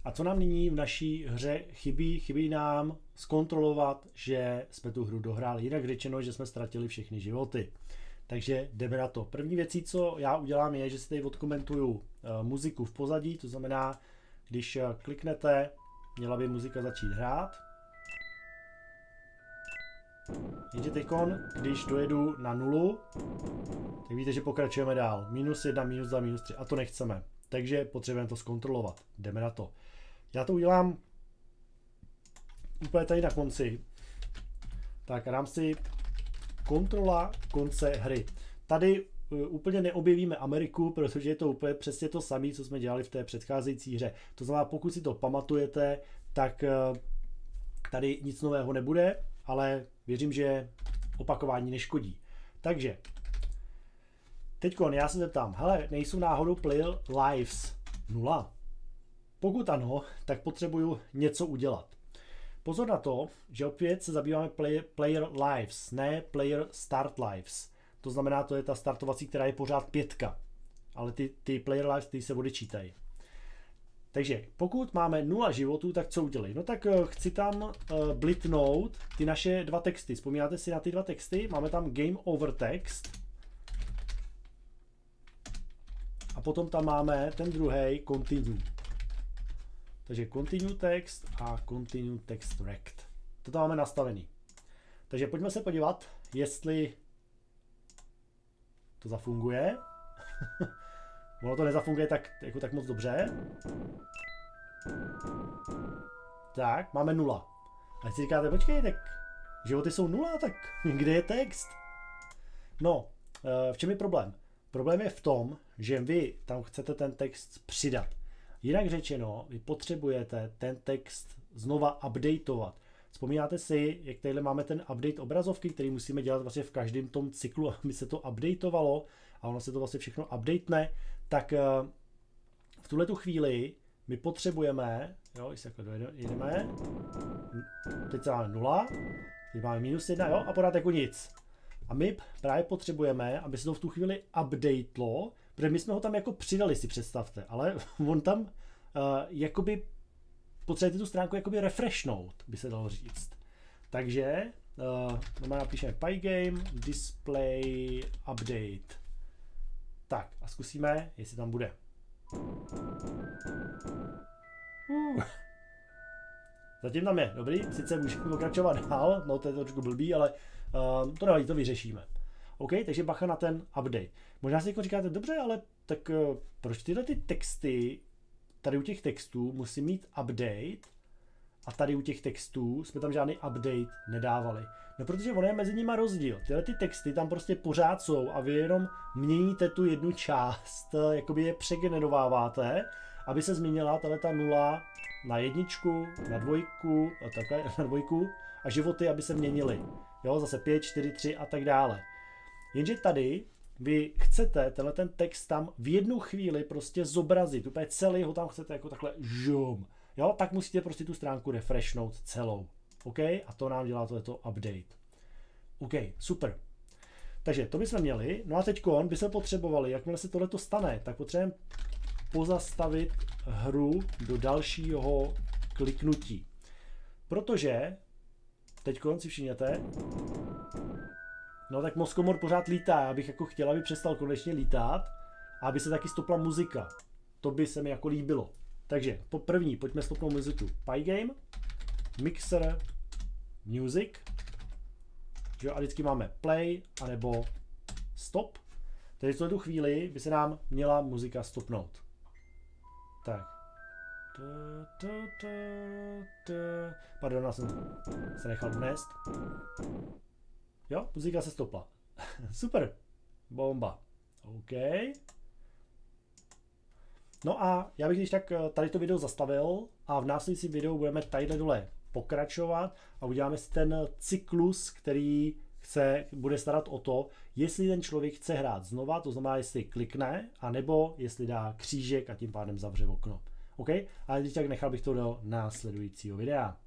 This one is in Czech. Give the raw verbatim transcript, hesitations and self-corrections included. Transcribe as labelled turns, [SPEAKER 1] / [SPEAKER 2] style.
[SPEAKER 1] A co nám nyní v naší hře chybí? Chybí nám zkontrolovat, že jsme tu hru dohráli. Jinak řečeno, že jsme ztratili všechny životy. Takže jdeme na to. První věcí, co já udělám, je, že si tady odkomentuju uh, muziku v pozadí, to znamená, když uh, kliknete, měla by muzika začít hrát. Jenže teďkon, když dojedu na nulu, tak víte, že pokračujeme dál. Minus jedna, minus dva, minus tři a to nechceme. Takže potřebujeme to zkontrolovat. Jdeme na to. Já to udělám úplně tady na konci. Tak a dám si kontrola konce hry. Tady uh, úplně neobjevíme Ameriku, protože je to úplně přesně to samé, co jsme dělali v té předcházející hře. To znamená, pokud si to pamatujete, tak uh, tady nic nového nebude, ale věřím, že opakování neškodí. Takže teďkon já se zeptám, hele, nejsou náhodou player lives nula? Pokud ano, tak potřebuju něco udělat. Pozor na to, že opět se zabýváme player, player lives, ne player start lives. To znamená, to je ta startovací, která je pořád pětka. Ale ty, ty player lives, ty se odečítají. Takže pokud máme nula životů, tak co udělej? No tak uh, chci tam uh, blitnout ty naše dva texty. Vzpomínáte si na ty dva texty? Máme tam game over text. A potom tam máme ten druhý continue. Takže continue text a continue text rect. To tam máme nastavený. Takže pojďme se podívat, jestli to zafunguje. Ono to nezafunguje tak, jako tak moc dobře. Tak, máme nula. A si říkáte, počkej, tak životy jsou nula, tak kde je text? No, v čem je problém? Problém je v tom, že vy tam chcete ten text přidat. Jinak řečeno, vy potřebujete ten text znova updateovat. Vzpomínáte si, jak tady máme ten update obrazovky, který musíme dělat vlastně v každém tom cyklu, aby se to updateovalo a ono se to vlastně všechno updatene, tak v tuhletu chvíli my potřebujeme, jo, jestli takhle dojedeme, teď máme nula, teď máme minus jedna, jo, a pořád jako nic. A my právě potřebujeme, aby se to v tu chvíli updatelo, protože my jsme ho tam jako přidali, si představte, ale on tam uh, jakoby potřebujete tu stránku jakoby refreshnout, by se dalo říct. Takže uh, no napíšeme pygame display update. Tak a zkusíme, jestli tam bude. Uh. Zatím tam je, dobrý, sice můžeme pokračovat dál, no to je trošku blbý, ale uh, to nevadí, to vyřešíme. OK, takže bacha na ten update. Možná si jako říkáte, dobře, ale tak uh, proč tyhle ty texty, tady u těch textů musí mít update a tady u těch textů jsme tam žádný update nedávali. No protože ono je mezi nimi rozdíl. Tyhle ty texty tam prostě pořád jsou a vy jenom měníte tu jednu část, jakoby je přegenerováváte, aby se změnila tato nula na jedničku, na dvojku, a takhle, na dvojku a životy, aby se měnily. Jo, zase pět, čtyři, tři a tak dále. Jenže tady vy chcete tenhle ten text tam v jednu chvíli prostě zobrazit, úplně celý ho tam chcete jako takhle žum. Jo, tak musíte prostě tu stránku refreshnout celou. OK? A to nám dělá tohleto update. OK, super. Takže to bychom měli. No a teďkon bychom potřebovali, jakmile se tohleto stane, tak potřebujeme pozastavit hru do dalšího kliknutí. Protože, teďkon si všimněte, no tak mozkomor pořád lítá, já bych jako chtěl, aby přestal konečně lítat a aby se taky stopla muzika. To by se mi jako líbilo. Takže po první pojďme stopnout muziku. Pygame, mixer, music. Jo, a vždycky máme play anebo stop. Takže v tuto chvíli by se nám měla muzika stopnout. Tak. Pardon, já jsem se nechal vnést. Jo, muzika se stopla. Super. Bomba. OK. No a já bych když tak tady to video zastavil a v následujícím videu budeme tadyhle dole pokračovat a uděláme si ten cyklus, který se bude starat o to, jestli ten člověk chce hrát znova, to znamená, jestli klikne, anebo jestli dá křížek a tím pádem zavře okno. OK? Ale když tak nechal bych to do následujícího videa.